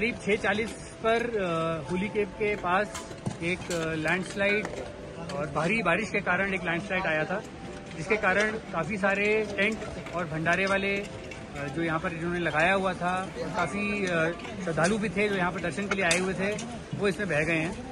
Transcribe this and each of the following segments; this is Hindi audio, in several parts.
करीब 6:40 पर हुली केव के पास एक लैंडस्लाइड और भारी बारिश के कारण एक लैंडस्लाइड आया था, जिसके कारण काफ़ी सारे टेंट और भंडारे वाले जो यहाँ पर जिन्होंने लगाया हुआ था, और काफ़ी श्रद्धालु भी थे जो यहाँ पर दर्शन के लिए आए हुए थे, वो इसमें बह गए हैं।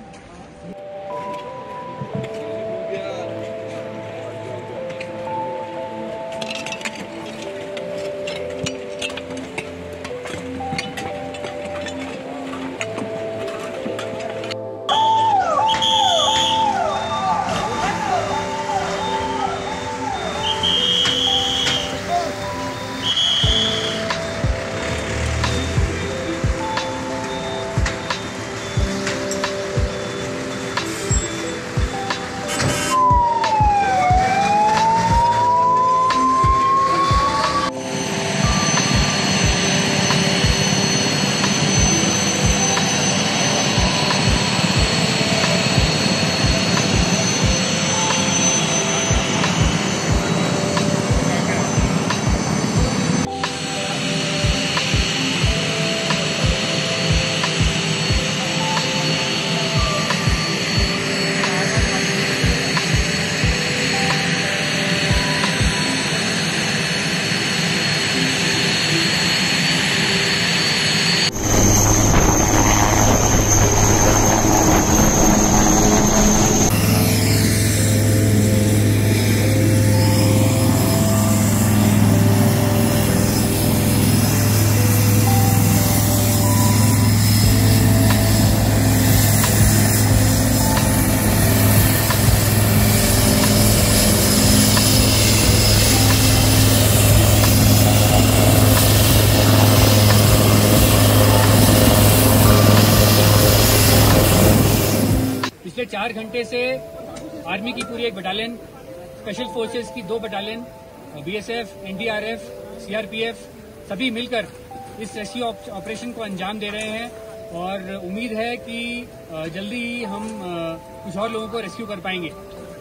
पिछले 4 घंटे से आर्मी की पूरी एक बटालियन, स्पेशल फोर्सेस की 2 बटालियन, बीएसएफ, एनडीआरएफ, सीआरपीएफ सभी मिलकर इस रेस्क्यू ऑपरेशन को अंजाम दे रहे हैं और उम्मीद है कि जल्दी ही हम कुछ और लोगों को रेस्क्यू कर पाएंगे।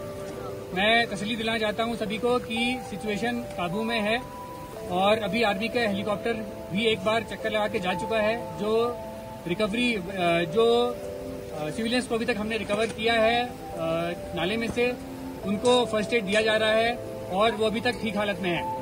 मैं तसल्ली दिलाना चाहता हूं सभी को कि सिचुएशन काबू में है और अभी आर्मी का हेलीकॉप्टर भी एक बार चक्कर लगा के जा चुका है। जो रिकवरी जो सिविलियंस को अभी तक हमने रिकवर किया है नाले में से, उनको फर्स्ट एड दिया जा रहा है और वो अभी तक ठीक हालत में है।